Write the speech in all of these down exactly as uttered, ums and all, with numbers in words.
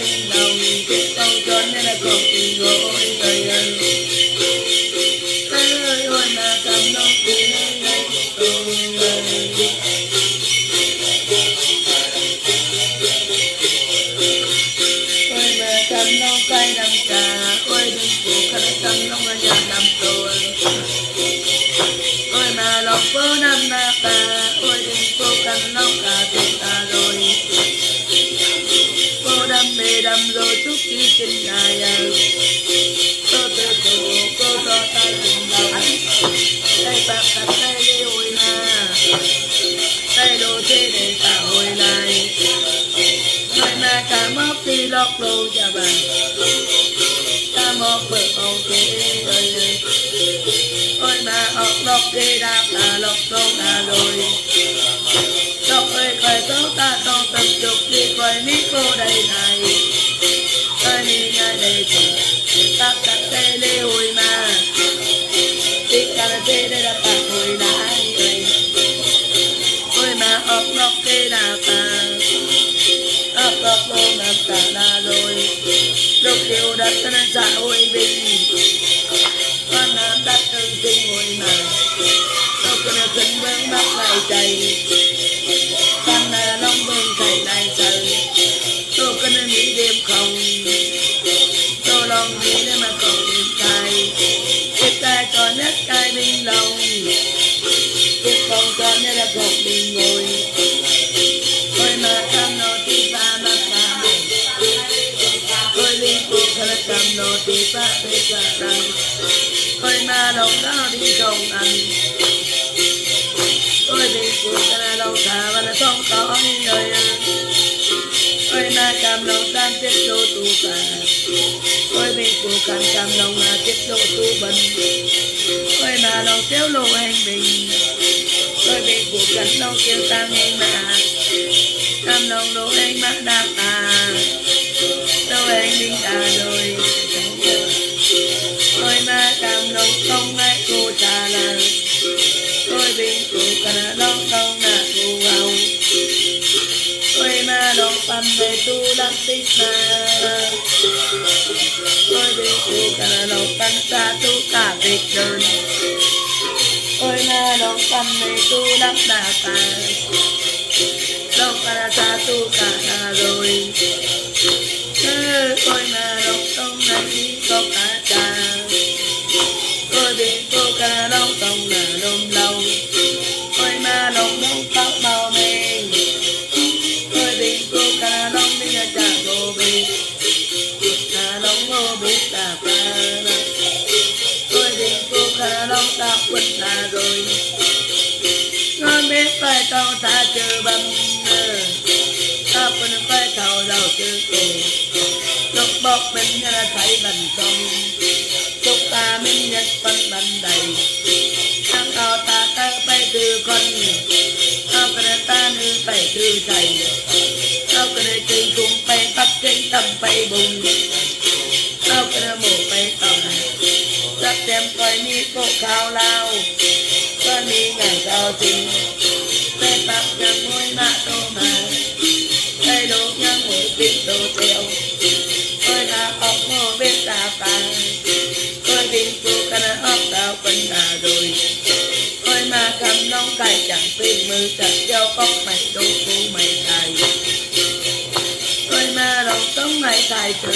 bên đồng chiếc con tròn nên là còn tình ngồi người ơi ơi ôi mà cầm nông tiếng tôi ôi mà cầm nông cây nằm cả ôi đừng phụ khăn cầm nông ở nhà nằm tôi ôi mà lòng phố năm na cả ôi đừng phụ cầm nông cả tình ta rồi cô đam mê đam rồi chút đi trên ngày cô tự chủ cô cho ta cùng đầu tay bạc đặt tay lê hồi mà tay đồ thế để xã hội này người mà cả móc đi lọc đồ cho bà ta móc bờ ông thế ơi ôi mà học lọc đi đạp là lọc đồ là rồi lọc ơi khởi tố ta trong tâm trục đi coi mít cô đây này ơi đi ngay đây thì tắt đặt tay lê hồi mà đi cả là tê đây là bạc hồi lại ôi mà học lọc đi đạp à học lọc đồ làm cả là rồi lúc chiều đất cho nên xã hội bình con nam đất tương sinh hồi mà lúc cho nên kinh vương bắt lại chạy con là long vương thầy lại sợ tôi có nên nghĩ đêm không tôi lòng nghĩ để mà còn đêm cay đêm cay cho nhất cay bên lòng đêm không cho nên là còn đêm ngồi ôi mà cam nó thì ba mặt ba ôi liên tục là cam nó thì ba để cả rằng ôi mà lòng đó đi trong anh ôi liên tục là lòng thả và là không có người ôi mà cam lòng tan tiếp đô tu cả ôi bên của cam cam lòng là tiếp đô tu bần ôi mà lòng xéo lộ hành bình ôi bên của cam lòng kêu tăng hành mà cam lòng lộ hành mà đạp à đâu hành bình đã rồi ôi mà cam lòng không ai cô trả lời ôi bên của cam lòng không là cô vào ôi mà lòng tâm về tu lắm tích mà ôi bên của cam lòng tâm xa tu cả việc đơn ôi mà lòng tâm về tu lắm là cả lòng ta xa tu cả là rồi ôi mà lòng tâm này đi có cả cha ôi bên của cam lòng tâm là lông lâu ôi mà lòng đông tóc màu mình ôi bên cô cà long đi cha cô bê cà long cô bê ta pa ôi bên cô cà long ta quên ta rồi ngon biết phải tao ta chờ bầm ta quên phải tao đầu chờ cô lúc bọc mình là thấy bằng sông lúc ta mình nhất phân bằng đầy tháng cao ta ta phải từ con ta phải ta nữ phải từ thầy tao cái này chơi cùng phải bắt cái tâm phải bùng tao cái này mổ phải tòng rất xem coi mi cô khao lao coi mi ngày cao tình phải bắt nhang môi mạ tô mà phải đổ nhang môi tinh đồ theo ôi là học mô biết ta phá ôi bình cô cái này học tao quên ta rồi ôi mà cầm nông cài chẳng tin mưa chặt giao cốc mày đô cô mày cài ôi mà lòng sống mày cài từ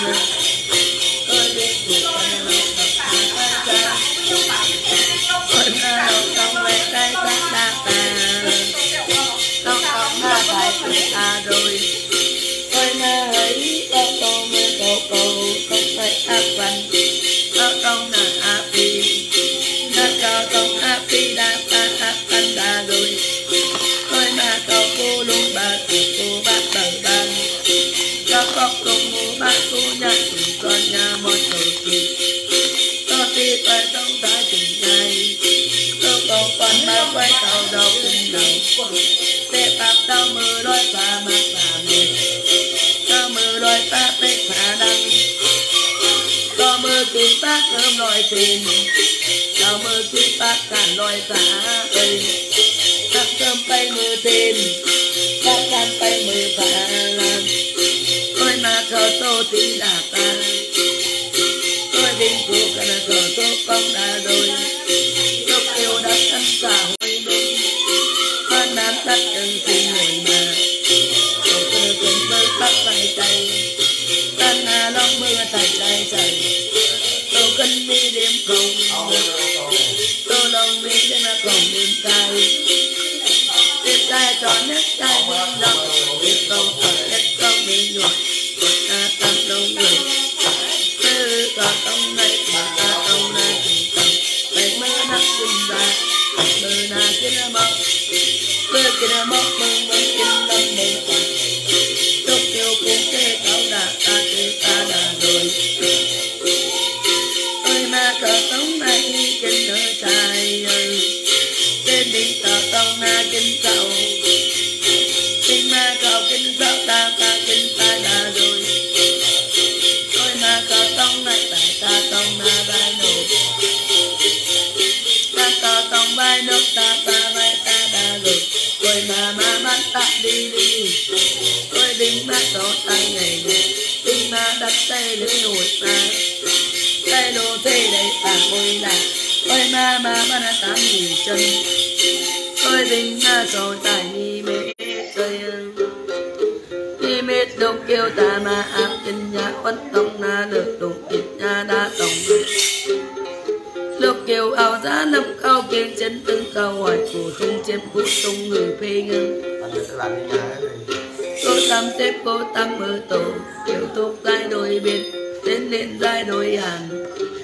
ôi đi cuộc mày lòng tập ta ta ôi mà lòng sống mày cài ta ta ta lòng sống mày cài từ ta rồi ôi mà ấy lòng sống mày cầu cầu không phải áp văn lòng sống là áp đi đã cho sống áp đi đã ta áp văn đã rồi ôi mà cầu cô luôn bà cô bác tầng ban các bọc công mũ bác cô nhà cùng con nhà mọi tổ chức có tí phải trong ta chừng ngày tôi còn còn ba quay tàu đầu kinh đầu để bạc tao mưa đôi phà mặt phà mệt tao mưa đôi phà bếp phà đăng có mưa kín bác thơm lòi tìm tao mưa kín bác cản lòi phà ơi các thơm bay mưa tìm các can bay mưa phà làm ôi mà thờ tô tí đà ta tôi bình phụ cả là thờ tô công đà rồi lúc yêu đất ăn cả hồi bên con nám đất đừng xin người mà tôi cơ cùng bơi tóc vai tay tan hà long mưa thạch lại chảy tôi cân mi đêm không tôi lòng mi đêm là không đêm cay đêm cay tròn hết cay đêm lòng đêm không tròn hết không đêm nhuận ta tâm đông người tư còn tông này mà ta tông này tình tông vậy mơ nắp sinh ra mơ na kia nó mọc mơ kia nó mọc mơ mơ kia lâm mơ quả lúc yêu cũng thế cao đà ta thế ta đà rồi ơi mà cờ tông này trên nở trai tên đi cờ tông na kinh cầu kinh ma cầu kinh giáo ta ta kinh ta đà rồi ôi mà cờ tông này tại ta tông na vai nổ ta cờ tông vai nốt ta ta vai ta đà rồi ôi mà ma bắt ta đi đi ôi đinh ma tổ tay ngày đinh ma đặt tay lưỡi hồi ta tay đồ thế đấy ta ôi là ôi ma ma ma na tám nghìn chân ôi đinh ma rồi tay đi mê chơi đi mê lúc kêu ta ma áp chân nhà quấn tông na được đụng ít nhà đã tổng lúc kêu áo giá năm cao kiên chân từng cao ngoài cổ tung chém cú tung người phê ngân cô tâm xếp cô tâm ở tổ kiểu thuốc giai đôi biệt đến lên giai đôi hàn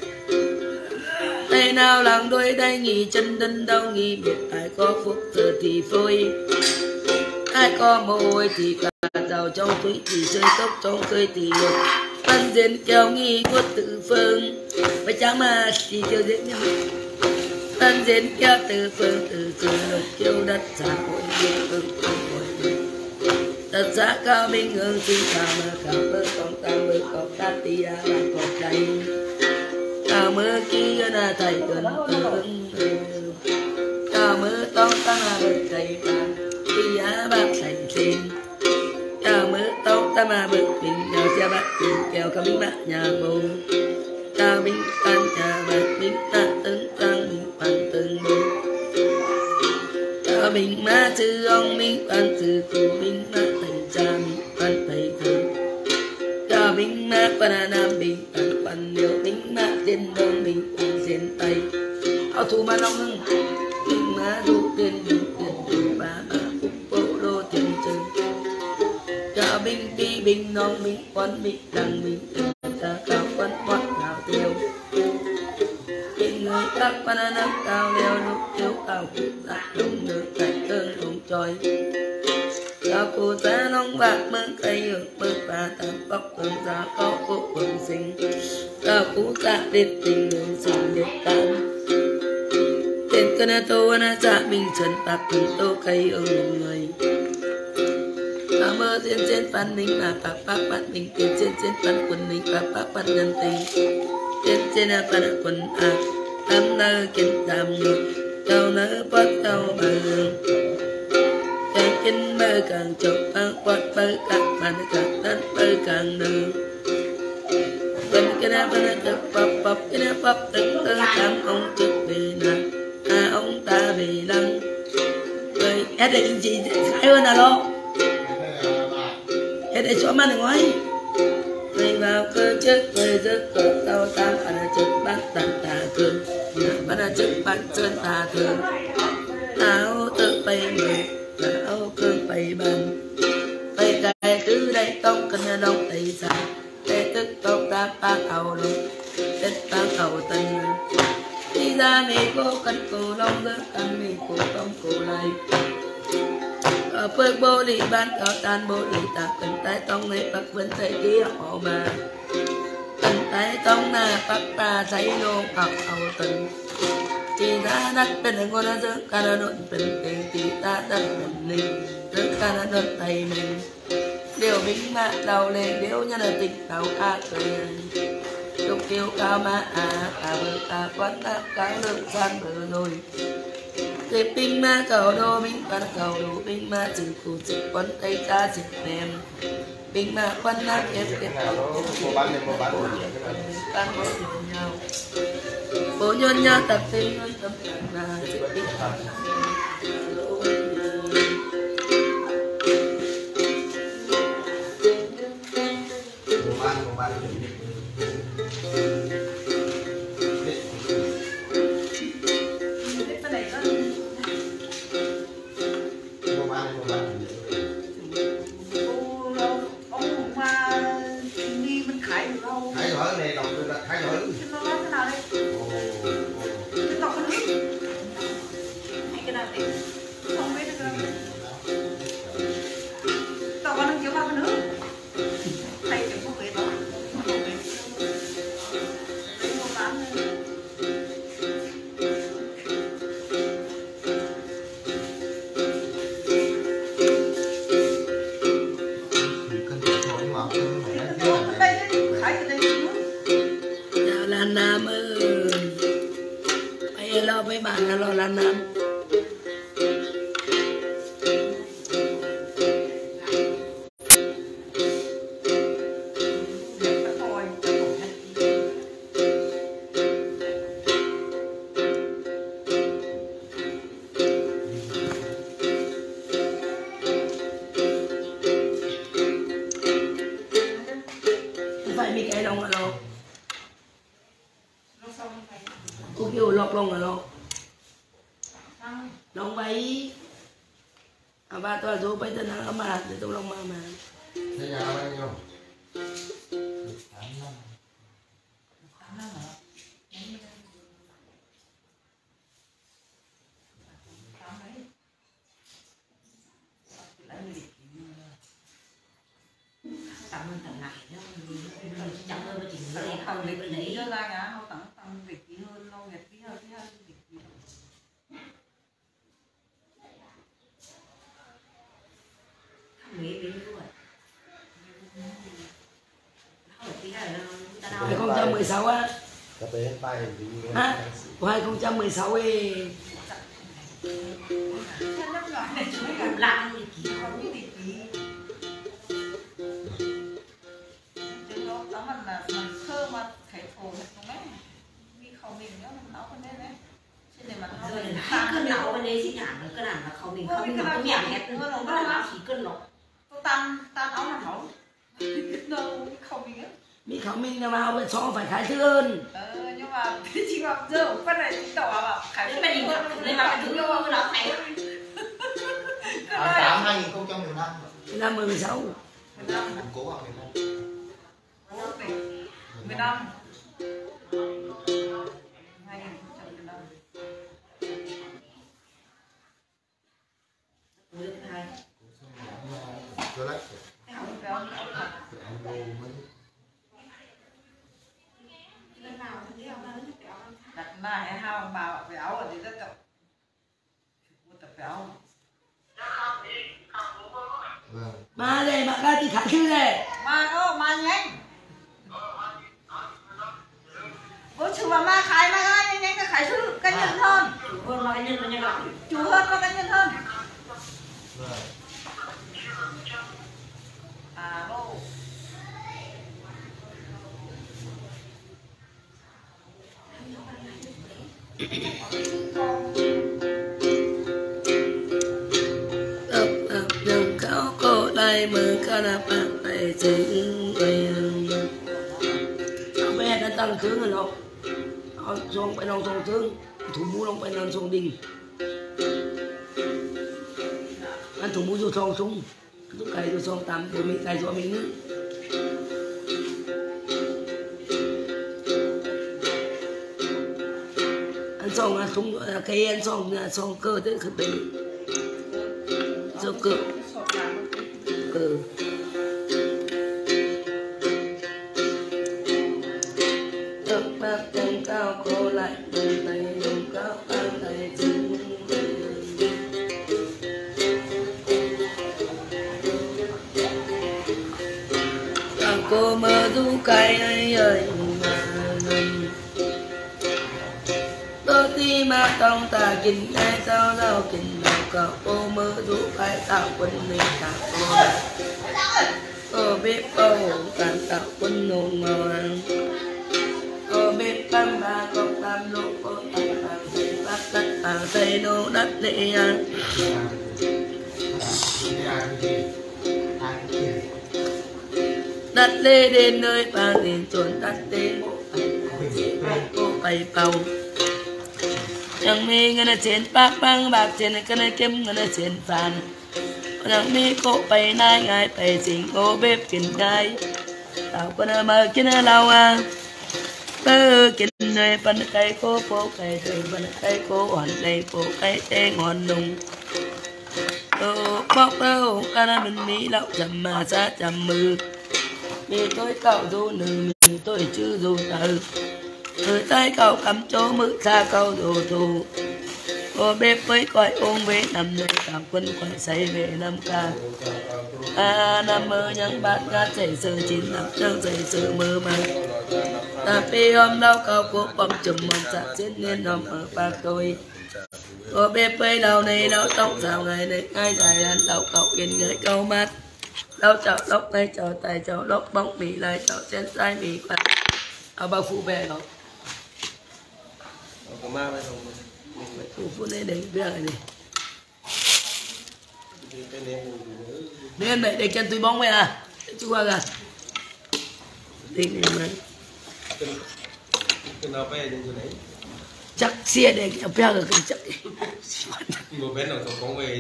tay nào làng đôi đây nghỉ chân đơn đau nghỉ biệt ai có phúc giờ thì phôi ai có mồ hôi thì cả giàu trong túi thì chơi tóc trong chơi thì lục tân diễn kéo nghi của tự phương và chẳng mà chỉ kêu diễn nhau tân diễn kéo tự phương tự từ lục kêu đất xã hội địa phương hội đất xã cao minh hương xin chào mà khảo bơ con tăng bơ cọc ta tì á là cọc đầy cao mơ kia là thầy gần tương cao mơ con ta là bơ thầy vàng tì á bác thành xin cao mơ tông ta mà bơ bình đào cha bác bình kèo cao minh bác nhà bồ cao minh pan nhà bác minh ta tấn tăng minh pan tấn bồ cao minh ma sư ông minh pan sư cụ minh ma thầy cha minh pan thầy thầy cao minh ma pan nam minh pan pan liêu minh ma trên đông minh pan trên tây áo thù ma long hưng minh ma đủ tiền đủ tiền đủ ba ba phúc bộ đô tiền chân cao minh đi bình non minh quan minh đăng minh ta cao quan quan nào tiêu người các quan nam cao leo lúc thiếu cao cụ tạ đông nước tại tương đông trôi cao cụ ta nông bạc mơ cây hưởng mơ ba tam bóc tương giá cao cụ quần sinh cao cụ ta đết tình đường sinh đết tan tên cân tô na cha minh trần bạc thì tô cây hưởng một người cao mơ trên trên văn minh mà bạc bác bạn mình tiền trên trên văn quần mình bạc bác bạn nhân tình trên trên là văn quần à tâm nơ kinh tam ngược cao nơ bất cao bờ càng kinh mơ càng chọc băng quạt bơ càng bàn càng tấn bơ càng đường bên cái nào bên nào chụp bập bập cái nào bập từng từng tam ông chụp về nè à ông ta về lăng rồi hết để gì hay hơn nào lo hết để chỗ mà đừng nói mình vào cơ chức người giấc cột tao tam anh chức bắt tàn tà thương bắt chức bắt chân tà thương áo tự bay người áo cơn bay bàn bay cái cứ đây tông cần đông tây xa để tức tông ta ba cầu luôn đất ba cầu tình đi ra mi cô cần cổ long giấc cần mi cổ tông cổ này ở phương bồ đi ban cao tan bồ đi ta cần tay tông này bắc vấn tây kia họ mà cần tay tông na bắc ta thấy nô học hậu tình chỉ ra đất bên ngôn nó dưỡng ca nó độn bình tình thì ta đất bình linh dưỡng ca nó độn tay mình điều binh mạ đầu lên điều nhân là tình đầu a cười lúc kêu cao ma à à bờ ta quán ta cao lượng san bờ rồi để binh ma cầu đô binh ban cầu đô binh ma chữ cụ chữ quán tây cha chữ nèm bình mà quân nát ép ép mua bán lên mua bán bán bố nhau bố nhân nhau tập tin nhân tập là Nam ơi, bây lo với bạn là lo là Nam. Phải bị cái đông mà lo. Cô kêu lọc lông là lọc lông bay à ba tôi rồi bây giờ nó mà để tôi lông mà mà thế nhà bao nhiêu cảm ơn thằng này đó chẳng ơn chị người này không lấy lấy ra nhà không tặng tặng việc gì hơn lâu việc gì hơn cái hơn việc gì không nghĩ đến luôn hai không một sáu á hai không một sáu ấy làm gì kỳ không biết gì kỳ chứ nó tao mình là mình thơ mà thấy thổ không ấy vì không mình nữa mình nấu con đấy đấy cho nên mà nó rồi hai cân nấu bên đây xin nhả cái nào là không mình không mình nấu cái miệng hết nữa nó nó là chỉ cân nấu tôi tan tan áo là nấu đâu không mình nữa mình không mình là vào bên xó phải khai thứ hơn ờ nhưng mà chỉ vào giờ phân này chỉ tỏ vào khai cái bên này lên mà cái thứ đâu nó thấy tháng tám hai nghìn không trăm mười lăm năm mười sáu mười lăm cố vào mười lăm mười lăm hai nghìn không trăm mười lăm mười hai tôi lấy đặt mai hay hao bào béo ở đây rất cậu mua tập béo mà đây mà ra thì khai thứ này mà ô mà nhanh bố chú mà ma khai ma khai nhanh nhanh cái khai thứ cá nhân hơn chủ hơn mà cá nhân là nhanh lắm chủ hơn mà cá nhân hơn à lô ấp ấp dòng cáo cô đây mừng ca là bạn này chính về bé đã tăng tướng rồi nó họ xong phải lòng xong tướng thủ mũ lòng phải lòng xong đình anh thủ mũ vô xong súng tôi cày vô xong tạm rồi mình cày cho mình nữa anh xong là súng cây anh xong xong cơ tới khởi bình xong cơ ừ tóc bạc chân cao cô lại đường tay dùng cao ăn tay chính càng cô mơ du cay ấy ơi mà nằm đôi khi mà tông ta kinh ai sao đâu kinh đâu cậu cô mơ du cay tạo quân mình cả cô Cô biết cô càng tạo quân nôn ngon. Cô biết băng ba công tam lũ cô tăng tăng dây bác đất tàng dây nô đất lệ à. Đất lê đến nơi vàng đến chuồn đất lê mộ cô bày bầu. Yang mi ngân trên bác băng bạc trên cân kiếm ngân trên phàn. Yang mi cô bày nai ngài bày chính cô bếp kinh gai. Tao con mơ kinh lâu à. Bơ kinh nơi bắn cây cô phố cây đời bắn cây cô hoàn đầy phố cây tê ngon nung. Ô bóc bơ ca mình mỹ lậu chầm mà xa chầm mư. Vì tôi cậu dù nữ mình tôi chứ dù tử. Từ tay cậu cắm chỗ mự xa cậu dù thù. Cô bếp với coi ôm với nằm nơi cảm quân quay say về năm ca. À nằm mơ nhắn bát ngát chảy sự chín nằm trăng dậy sự mơ mơ. Ta phê hôm đau cầu cuộc bom chùm mong sạc chết nên nằm ở bạc tôi. Cô bếp với đầu này đau tóc rào ngày này ngay dài ăn đau cậu yên người câu mắt. Đau chậu lốc ngay chậu tay chậu lốc bóng bị lại chậu trên sai bị quạt. Ở bao phụ bè đó. Có ma đây không? Phụ phụ này đánh bè này. Nên mẹ để chân túi bóng mẹ à? Chú qua kìa. Đi này mà. Cái nào bé đến chỗ đấy? Chắc xe để cái bè rồi cần chắc. Một bé nào có về.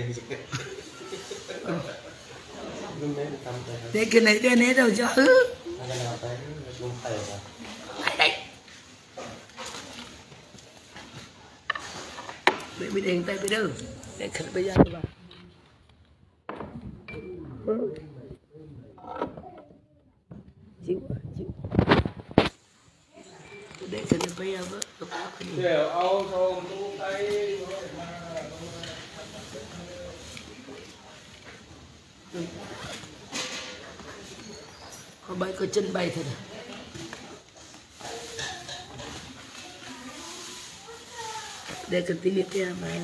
Thế cái này cái này đâu chứ? Để bị đèn tay bị đâu? Để khẩn bây giờ các bạn. Chịu chịu. Để khẩn bây giờ với các bạn. Đều ao thôn tu tay. Có bay có chân bay thôi. Để cần tin được kia mà.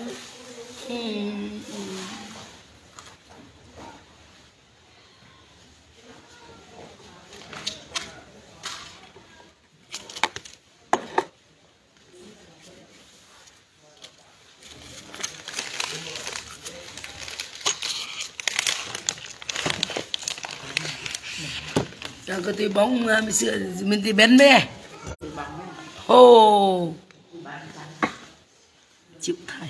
Sao có tí bóng mình sửa mình tí bén mê. Ồ. Chịu thầy.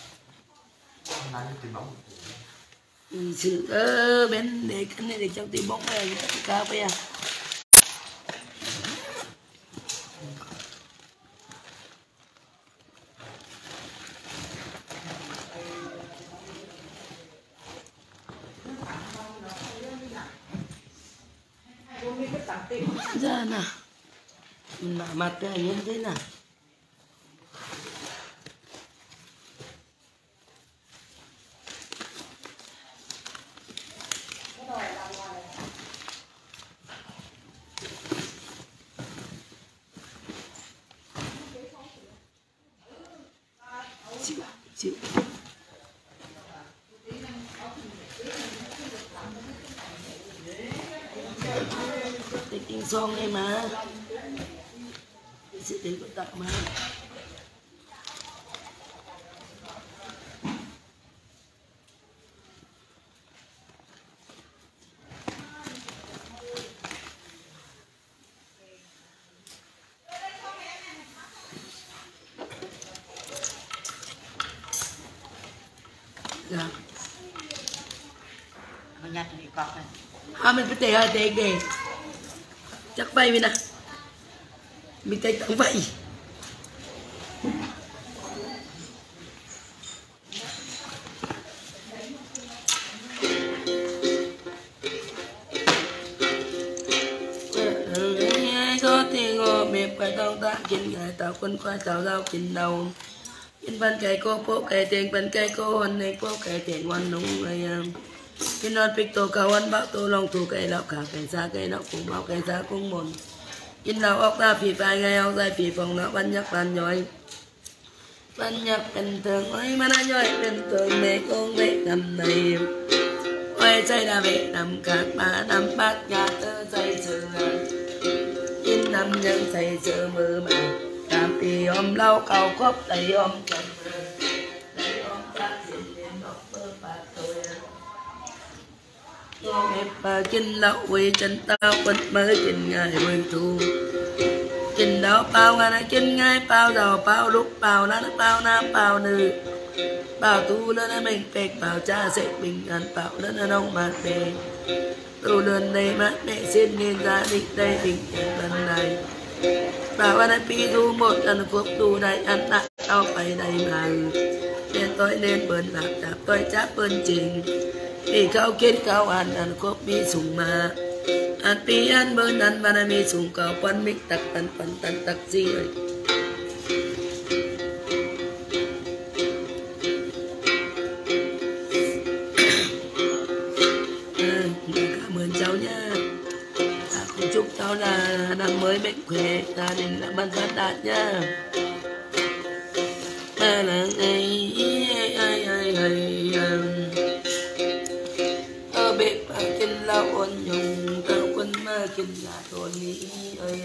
Mình sửa ơ bén để cái này để trong tí bóng này tất cả bây giờ. Ra nào mình mở mặt ra như thế nào chịu chịu để kinh xong em mà sẽ đến của tặng mà dạ mình nhặt thì cọp này à mình phải tệ hai tệ kì chắc bay mình à mình tay tặng vậy có tiền ngô miệp cái tông ta kinh ngày tàu quân khoai tàu rau kinh đầu kinh ban cây cô phố cây tiền ban cây cô hoàn này phố cây tiền hoàn đúng rồi kinh non pích tô cao hoàn bão tô long thu cây lão cả cây xa cây lão cùng bao cây xa cũng mồn kinh lão ốc ta phì phai ngay ốc dài phì phòng lão ban nhắc ban nhoi ban nhắc bình thường ơi mà nó nhoi bình thường mẹ con mẹ cầm này ôi quay say là về nằm các ba năm bát nhà tơ say sưa chín năm nhân say sưa mơ màng cảm thì ôm lau cầu cốc đầy ôm chồng đầy ôm phát diện đến nóc mơ bạc tôi tôi đẹp bà kinh lão quỳ chân tao vẫn mới kinh ngày mười thu kinh đó bao ngày kinh ngay bao đầu bao lúc bao nó bao nam bao nữ bao tu lên mình phết bao cha sẽ bình an bao lên đông mát bề tu lên đây mát mẹ xin nên gia đình đây bình an lần này bảo anh pi tu một lần cuộc tu đây ăn đã tao phải đây mà nên tôi nên bơn lạc đạp tôi chắp bơn trình vì cao kiến cao ăn ăn cuộc mi sùng mà ăn pi ăn bơn ăn và mi sùng cao quan mít tắc tần tần tần tắc gì rồi cảm ơn cháu nha. Cũng chúc cháu là năm mới mạnh khỏe, gia đình làm ăn phát đạt nha. Ba là ai ai ai ai ai ở bên bà kinh lao ôn nhung tao quân ma kinh là tôn lý ơi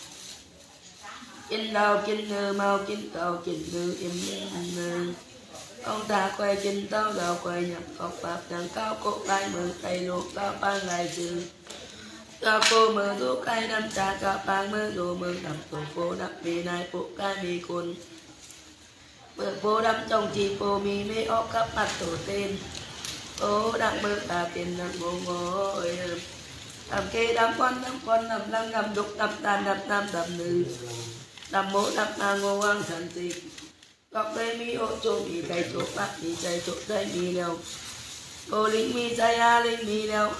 kinh lao kinh nơ mau kinh cầu kinh nơ im im ông ta quay kinh tao đào quay nhập cọc bạc đằng cao cổ tay mở tay luộc cao ban lại trừ cao cô mở thuốc cây đâm trà cao ban mở đồ mở đập tổ phố đập vì này phụ ca mi côn mở phố đâm trong chỉ phố mi mê ốc cấp mặt tổ tên ô đặng mở ta tiền đặng ngô ngô đầm kê đâm con đâm con đâm lăng đâm đục đâm tàn đâm nam đâm nữ đâm mỗ đâm na ngô ăn thần tịch góc đây mi ô chỗ mi cây chỗ bác mi cây chỗ đây mi leo ô linh mi dây a linh mi leo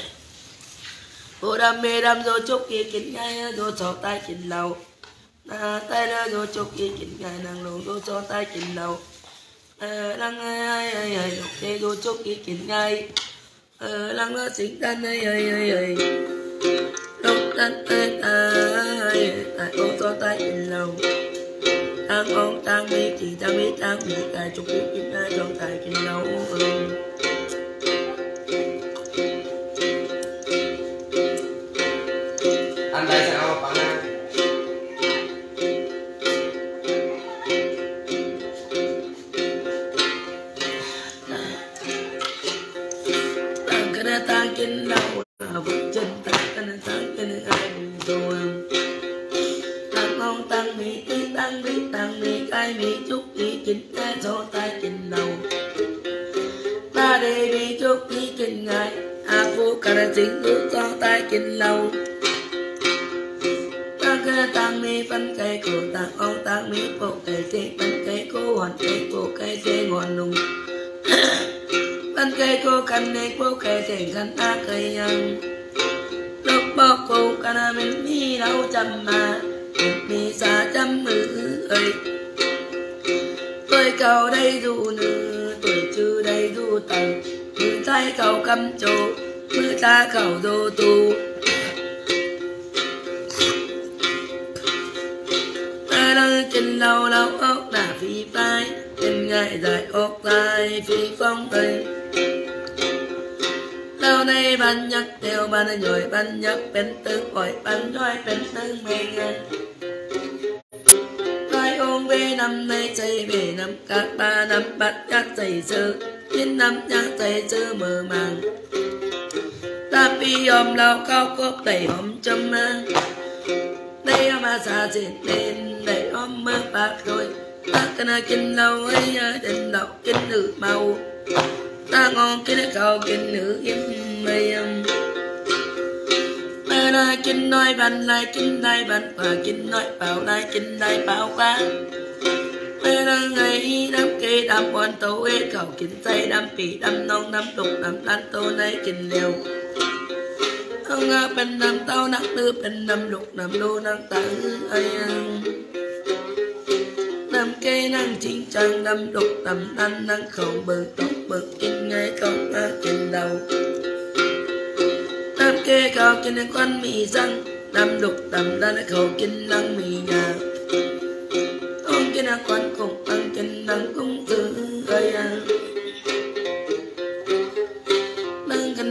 ô đam mê đam dô chúc kia kín ngay dô cho tay kín lầu à tay lơ dô chúc kia kín ngay nàng lồng dô cho tay kín lầu à lăng ai ai ai lục kia dô chúc kia kín ngay à lăng lơ xinh tan ai ai ai ai lục tan ai ai ai ô cho tay kín lầu tăng ông tăng mi thì tăng mi tăng mi cài chúc kia kín ngay trong tay kín lầu anh đây sao bạn à? Tăng cái này tăng kinh lâu vượt chân tăng cái này tăng cái này ai rồi tăng ông tăng mi tí tăng mi tăng mi cái mi chúc đi kinh cái cho tay kinh lâu ba đề mi chúc đi kinh ngày à phu cả là chính tu cho tay kinh lâu tăng mi phân cây cổ tăng ông tăng mi bộ cây tê phân cây cô hoàn cây bộ cây tê ngọn nung phân cây cô khăn nê bộ cây tê khăn ta cây ăn lúc bó cô khăn mình mi đâu chăm mà mình mi xa chăm mư ơi tôi cầu đây dù nữ tuổi chư đây dù tầng mư tay cầu căm chỗ mư ta cầu đô tu kinh lâu lâu ốc đã phi phai kinh ngại dài ốc dài phi phong tây lâu nay ban nhắc theo ban nhồi ban nhắc bên tư hỏi ban nói bên tư mình nói ôm về năm nay chạy về năm các ba năm bắt nhắc chạy sơ chín năm nhắc chạy sơ mơ màng ta phi ôm lâu cao cốc đầy ôm châm mang đây mà xa xịt lên đây ôm mơ bạc rồi ta cái này kinh lâu ấy định đọc kinh nữ màu ta ngon kinh cầu kinh nữ im mây mà là kinh nói bàn lại kinh đại bàn và kinh nói bảo lại kinh đại bảo qua mà là ngày đám kê đám quan tấu ế cầu kinh say đám pì đám non đám đục đám lan tô này kinh liều ông à bên nam tao nặng tư bên nam lục nam lô năng tặng ai nam kê năng chính trang nam lục nam nan năng không bự tóc bự kinh ngay không ta kinh đầu nam kê cao kinh quan mì răng nam lục nam nan khẩu kinh năng mì nhà ông kinh năng quan cùng ăn kinh năng cũng tự ai năng kinh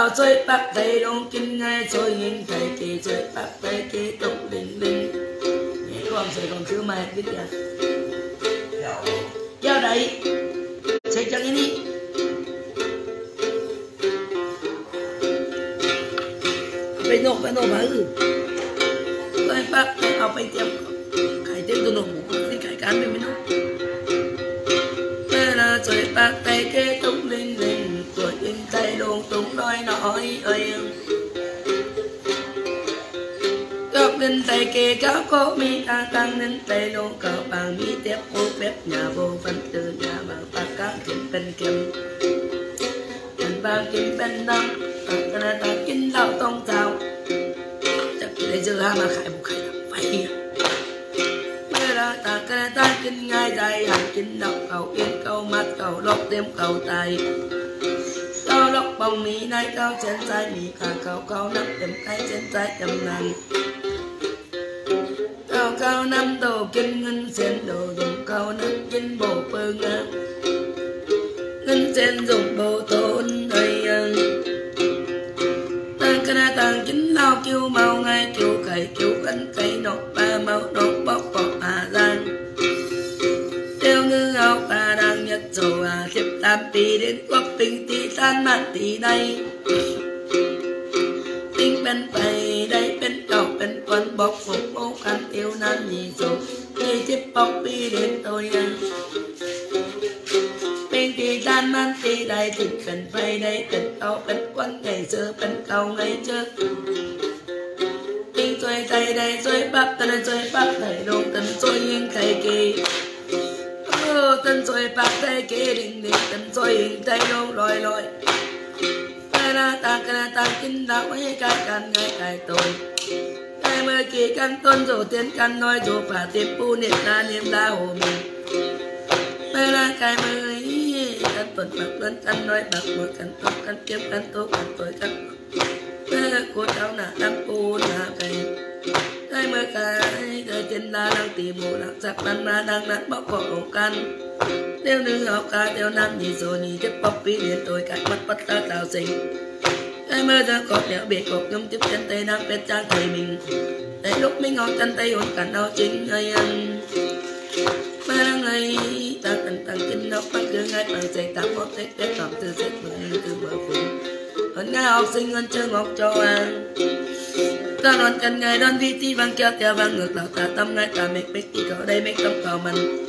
tao chơi bác thầy đông kinh ngay chơi nhìn thầy kỳ chơi bác thầy kỳ tục linh linh nhé con chơi còn thứ mày biết kìa kéo đấy chơi cho cái điไปนกไปนกมาอือไปปักเอาไปเตรียมไข่เต็มตัวหนูที่ไข่การเป็นไม่นกเมื่อเราช่วยปักไตเกตุ้งลิงลิงตัวยิงใจลงตุ้งน้อยน้อยเอ้ยก็เป็นไตเกเขาก็มีการตั้งนั้นไตลงเขาบางมีเทียบโอเบ็บหน้าโบฟันตื่นหน้าบางปากกางกินเป็นเข็มเป็นบางกินเป็นน้ำกระดาษกินเหล้าต้องเจ้าจะกินได้เจอห้ามาขายบุกไข่ไฟเมื่อเราตากระดาษกินง่ายใจหันกินเหล้าเก่าเอ็นเก่ามัดเก่าล็อกเต็มเก่าไตเก่าล็อกบองมีในเก่าเส้นใจมีขาเก่าเก่านับเต็มใจเส้นใจจำนันเก่าเก่าน้ำโตกินเงินเส้นโดดงเก่านับกินโบเปิงเงินเส้นdùngโบต้นไอ้ยังtăng cái tăng chính lao kêu mau ngay kêu cày kêu cánh cây nọc ba mau nọc bóc bọc à giang tiêu ngư áo ba đang nhật dầu à tiếp tam tì đến quốc tình tì tan mặt tì này tinh bên bày đây bên đầu bên quần bọc phục ô khăn tiêu nam nhì dầu đi tiếp bọc đi đến tôi à bên tì tan mặt tì đây thì bên bày đây bên đầu bên quần ngày xưa bên cầu ngày trước tinh xoay tay đây xoay bắp tay đây xoay bắp thầy đông tân xoay hình thầy kỳ tân xoay bắp thầy kỳ đình đình tân xoay hình thầy đông lòi lòi ta ra ta ca ta kinh đạo ấy cái căn ngay cái tôi cái mơ kỳ căn tôn dù tiến căn nói dù phả tiếp pu niệm la niệm la hồ mình ta ra cái mơ ấy căn tuần bạc lên căn nói bạc một căn tốt căn kiếm căn tốt căn tuổi căn cô cháu nà đăng cô nà cái cái mơ cái đời trên la đang tìm mù đang sắc đang ma đang nát bóc cổ căn nếu nữ học ca theo nam nhị rồi nhị tiếp bóc phí điện tôi cái mắt bắt ta tạo sinh cái mơ ra cọp đẽo biệt cọp nhâm tiếp chân tay đang bên trang thầy mình để lúc mình ngón chân tay hồn cảnh đau chính hay ăn mà đang ngày ta cần tăng kinh nó bắt cứ ngay bằng dây tám một tết tết tập từ tết mười từ bờ phùng hơn ngay học sinh hơn chưa ngọc cho ăn ta đón cần ngày đón vi ti vang kéo theo vang ngược đảo ta tâm ngay ta mệt mệt thì có đây mệt tâm cầu mình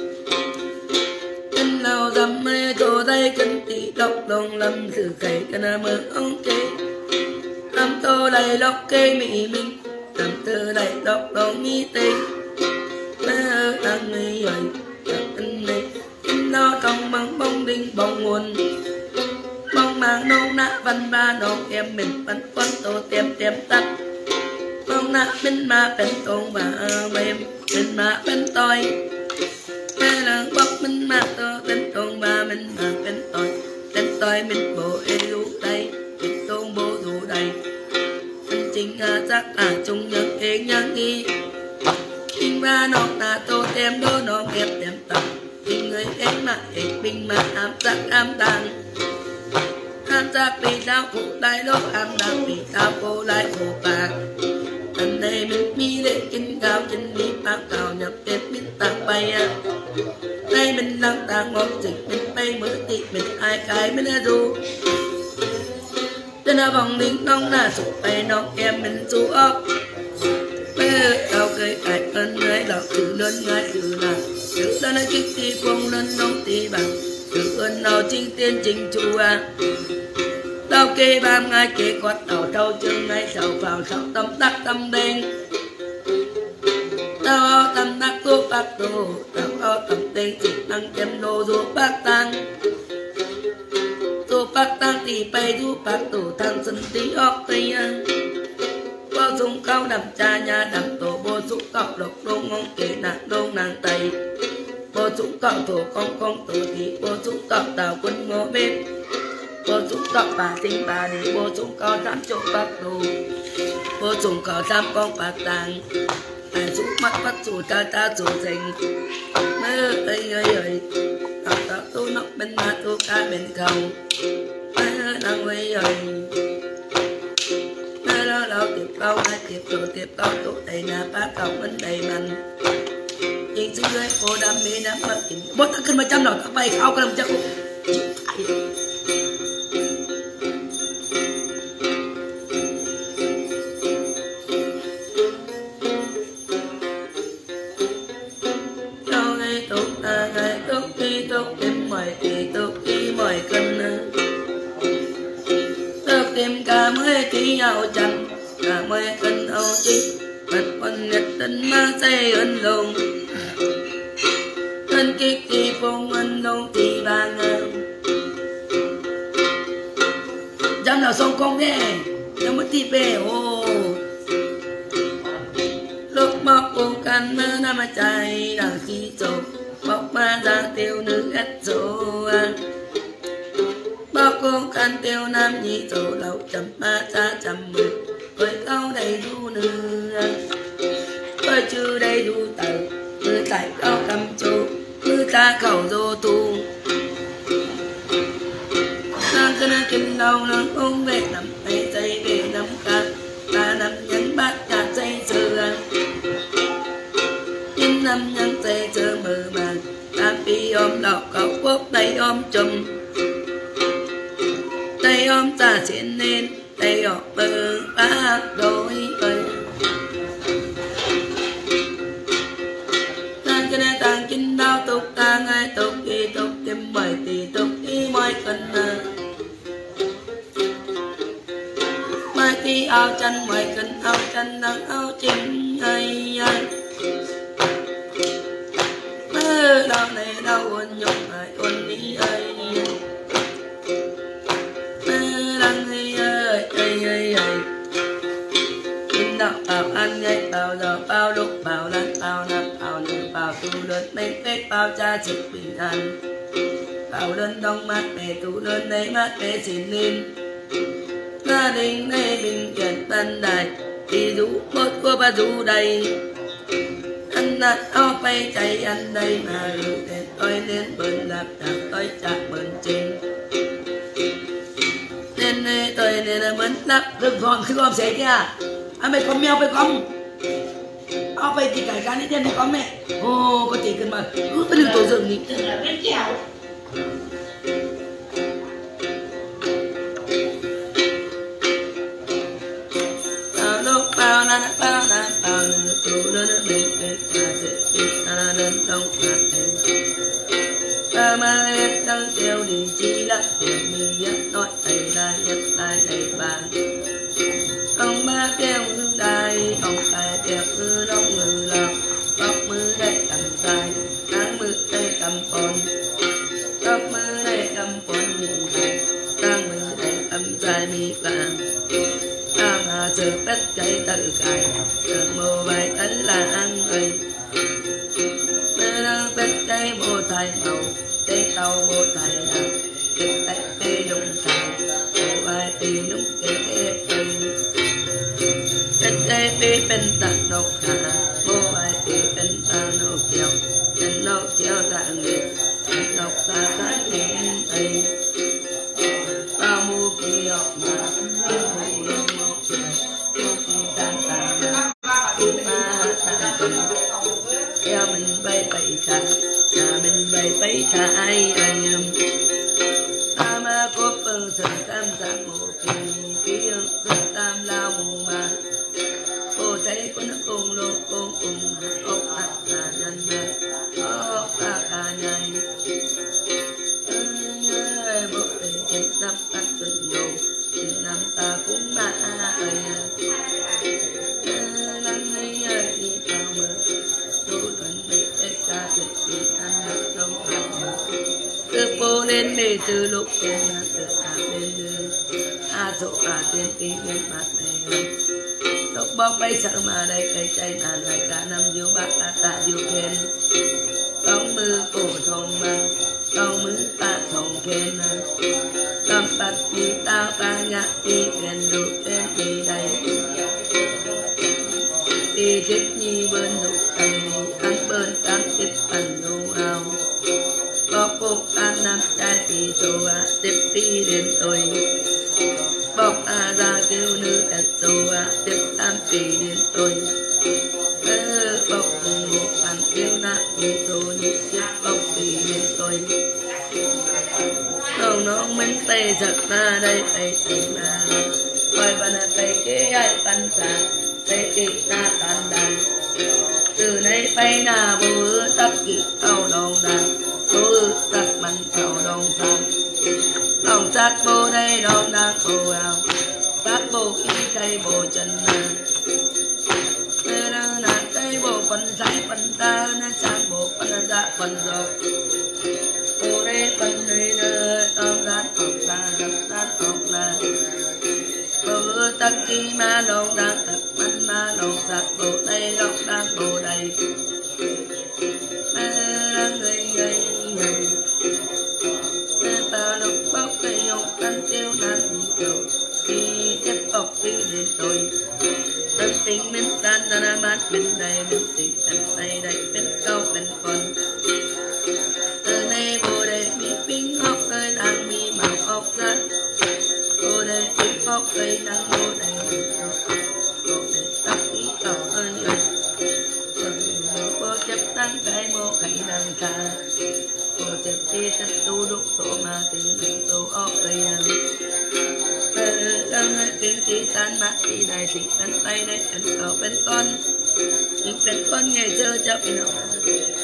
kinh nào dầm mê tổ đây kinh tị độc đồng lâm thử khẩy cái nào mơ ông kê làm tô đầy lọc kê mỹ mình làm từ đầy độc đồng mi tê mơ đang ngây rồi anh này kinh nào trong bằng bông đinh bông nguồn bông mang nâu nạ văn ba nâu em mình văn quân tô tem tem tắt bông nạ bên ma bên tôn bà mềm bên ma bên tôi mẹ là bóc bên ma tô bên tôn bà bên ma bên tôi bên tôi bên bộ yêu đây bên tôn bộ dù đây bên chính à chắc à chung nhân ế nhân đi kinh ba nọc nà tô tem đô nọc kẹp tem tập kinh người em mà hết bình mà ám chắc ám đàn ám chắc bị đau phụ lại lúc ám đàn bị đau cô lại phụ bạc anh đây mình mi để kinh cao trên mi bao cao nhập tết mình tặng bay à đây mình lăng tặng một dịch mình bay mới tị mình ai cái mình là dù tên là vòng lính nông là sụp bay nông em mình dù ốc bây giờ tao cười ai ơn người lọc từ lớn ngay từ là từ ta nói kích thì phong lên nông tì bằng từ ơn nào chính tiên chính chủ à tao kê bám ngay kê quạt đầu trâu chân ngay sầu vào sầu tâm đắc tâm đen tao ao tâm đắc thuốc bác đồ tao ao tâm đen chỉ năng chém đồ dù bác tăng dù bác tăng thì bay dù bác đồ thằng sân tí ốc tây ăn bố dùng cao đầm cha nhà đầm tổ bố dùng cạo lộc đô ngon kê nạc đô nàng tây bố dùng cạo tổ con con tổ thì bố dùng cạo tàu quân ngô bếp bố dùng cạo bà tinh bà đi bố dùng cạo tám chỗ bác đồ bố dùng cạo tám con bạc tàng ai dùng mắt bắt dù ta ta dù dành mơ ơi ơi ơi học tập tu nóc bên mặt tu ca bên cầu mơ đang ơi ơi bao tiếp bao hai tiếp tổ tiếp bao tổ đầy nà bát cầu vấn đầy mạnhยิงซื้อเลยโคดำมีน้ำมันกินบดขึ้นมาจำหน่อยต่อไปเขากำลังจะเราไงตกตาไงตกที่ตกเต็มหมอยที่ตกที่หมอยกันนะตกเต็มกาเมื่อที่เอาจันกาเมื่อกันเอาจีบัดวันเน็ตดันมาใส่อันลงanh kích đi phong anh đông thì ba ngàn dám nào xong con thế dám mất thì bê ô lúc mọc cô căn mơ nam mà chạy đằng khi trộm bọc ma ra tiêu nữ ết dỗ bọc cô căn tiêu nam nhị dỗ lậu chấm ba cha chấm mười với câu đầy đủ nữ với chữ đầy đủ tờ mưa tại cao cầm châu mưa ta khẩu dô tu nàng cứ nơi kim đầu nàng ôm về nằm tay dây về nằm ca ta nằm nhấn bát nhạt dây dừa nhưng nằm nhấn dây dừa mờ màng ta bị ôm đọc cậu quốc tay ôm chồng tay ôm ta trên lên tay ôm bờ bát đôi bờ tàng kinh đau tục ta ngay tục đi tục tìm bảy tỷ tục đi mọi cần mai tí áo chân mọi cần áo chân đang áo trên ai ai mơ đau này đau ôn nhục ai ôn đi ai mơ đang hay ơi ai ai ai kinh đạo bảo ăn ngay bảo giờ bao lúc bảo lan bảo nạp bảo nữ bảo tu lớn mấy phép bảo cha trực bình an bảo lớn đông mát mẹ tu lớn đấy mát mẹ xin lên gia đình này bình kiện tân đại thì rủ một cô ba rủ đầy ăn nát áo bay chạy ăn đây mà rủ đến tôi lên bơn đạp đạp tôi chạc bơn trên nên đây tôi nên là mến lắp đừng còn khi con sẽ kia anh mày con mèo phải khôngเอาไปตีไก่กันนี่เด่นก็แม่โอ้ก็ตีขึ้นมารู้ไปดูตัวเรื่องนี้เป็นแก้วเอาลูกเปล่านั่นเปล่านั่นเปล่าหนึ่งตัวเดินเป็นเป็นอาเจ็ดสิบอันนั้นเดินต้องอาเจ็ดตามาเล็ดตั้งเที่ยวดีจีละเดี๋ยวมียัดน้อยใส่ได้ยัดได้ในบ้านông ba kêu ngư đài ông tài đẹp ngư đông ngư lọc tóc mưa đây cầm dài tháng mưa đây cầm phồn tóc mưa đây cầm phồn nhìn dài tháng mưa đây cầm dài mi vàng ta mà chờ tất cây tự cài chờ mồ bài tấn là ăn người mưa đang tất cây mồ thai màu cây tàu mồ thai nào cây tay cây đúng thảo mồ bài tì đúng kế cây đây bị bên ta nấu cả cô ai bị bên ta nấu chiều bên nấu chiều ta nghề bên nấu ta ta nghề ấy bao mua kia mà kia mua luôn mua chiều mua kia tan tan kia mà tan tan kia mình bay bay xa nhà mình bay bay xa ai ai ta mà có phần sự tam tam một kia kia tam lao mù mà cô thấy có nó cùng luôn cùng cùng ốc ạc là nhân mẹ ốc ạc là nhai ơi bộ tình tình năm ta từng đồ tình năm ta cũng mà ơi lăng ấy ơi đi vào mơ tôi vẫn bị ếch ra được đi ăn được không ăn từ bố lên mê từ lúc tiền là từ cả bên đường a dỗ à tiền tí bên mặt này tóc bóc bay sợ mà đây cây chay nàn lại cả năm diêu bạc ta tạ diêu khen bóng mưa cổ thòng mà bóng mưa ta thòng khen tâm bát đi tao ta nhạc đi khen đủ tên đi đây đi chết nhi bên đủ tay ăn bên tám tiếp phần đồ ao bóc bốc ăn năm trai thì dù à tiếp đi đến tôi bóc ta ra kêu nữ đẹp dù à tiếp ơ bọc một bàn tiêu nát như tôi như chiếc bọc vì nên tôi nông nông mình tay giật ra đây tay tìm ra coi bàn tay kế ai bàn xa tay kế ta tàn đàn từ nay phải na bố tắc kỵ tao đồng đàn bố tắc bắn tao đồng đàn lòng chắc bố đây đồng đàn bố ảo phát bố khi cây bố chân nà nè nà nà cây bố phần sáng phần ta nè chắc bố phần ra phần rồi bố đây phần đây nè đồng đàn học ra đồng đàn học là bố tắc kỵ mà đồng đàn tắc bắn mà đồng chắc bố đây đồng đàn bố đây đang người người người ta lúc bóc cây ông tan tiêu nan cầu khi tiếp bọc đi đến tôi tân tình bên tan ra mát bên đây bên tình bên tay đây bên cao bên con từ nay bố đây mi pin học cây đang mi màu học ra bố đây pin học cây đang bố đây bố đây tóc đi tóc ơi ơi bố chấp tăng cái bố cây đang ca bố chấp đi tất tu đúc tổ mà từ nâng tu ốc cây ăn đang hai tiếng tí tan mắt đi này thì bên tay đây bên cầu bên con những bên con ngày chơi cho bên nào